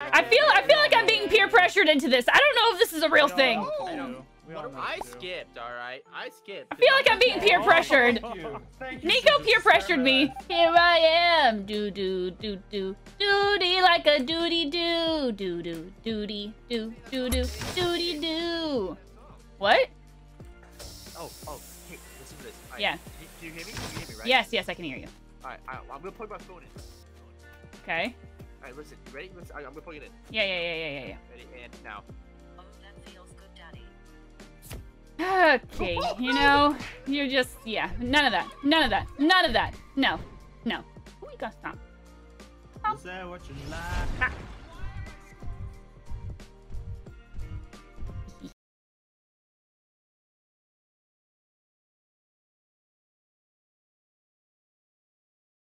I feel like I'm being peer pressured into this. I don't know if this is a real thing. I skipped, alright? I skipped. I feel like I'm being peer pressured. Nico peer pressured me. Here I am. Do do do do doody like a doody do do do doody do do do doody do. What? Oh, hey, listen to this. Right. Yeah. Do you hear me? Can you hear me, right? Yes, I can hear you. Alright, I'm gonna plug my phone in. Okay. Alright, listen. You ready? Listen, I'm gonna plug it in. Yeah. Ready? And now. Oh, that feels good, Daddy. Okay, you know, you're just, yeah, none of that. No. We gotta stop. Is that what you like?